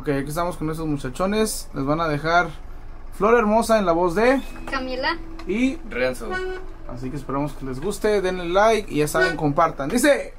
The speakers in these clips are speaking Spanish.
Ok, aquí estamos con esos muchachones. Les van a dejar Flor Hermosa en la voz de Camila y Renzo. Así que esperamos que les guste. Denle like y ya saben, compartan. Dice: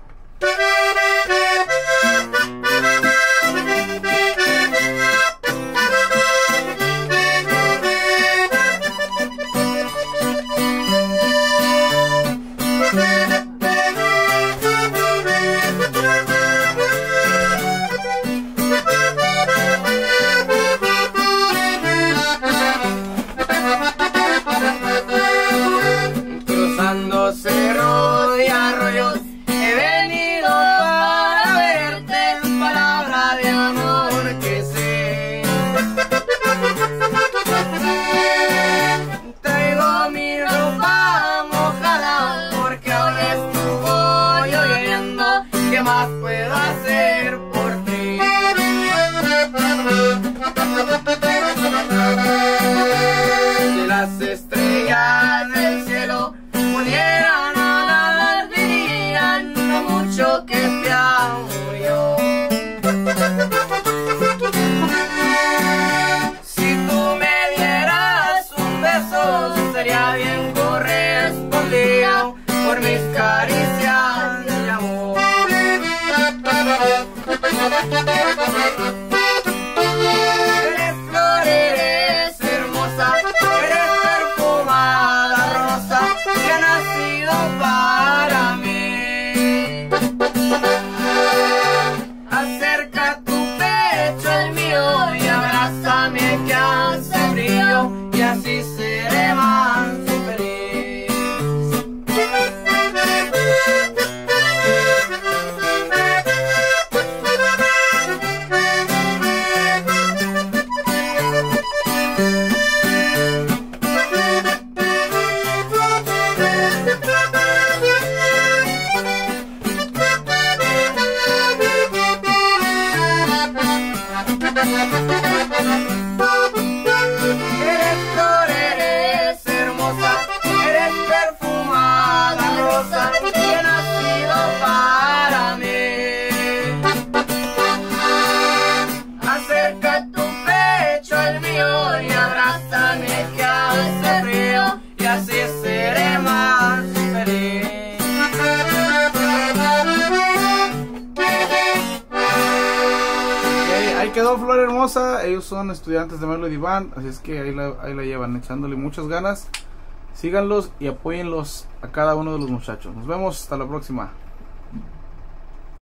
Cruzando cerros y arroyos he venido para verte, palabra de amor que sé. Traigo mi ropa mojada porque hoy estuvo lloviendo. ¿Qué más puedo hacer por ti? Si las estrellas del cielo pudieran hablar, dirían lo mucho que te amo yo. Si tú me dieras un beso, sería bien correspondido por mis caricias de amor. Eres flor, eres hermosa, eres perfumada rosa que ha nacido para mí. Acerca tu pecho al mío y abrázame que hace frío y así seré más feliz. Eres flor, eres hermosa, eres perfumada rosa que ha nacido para mí. Acerca tu pecho al mío y abrázame que hace frío y así seré más feliz. ahí quedó Flor Hermosa. Ellos son estudiantes de Melody Band, así es que ahí la llevan, echándole muchas ganas. Síganlos y apóyenlos a cada uno de los muchachos. Nos vemos hasta la próxima.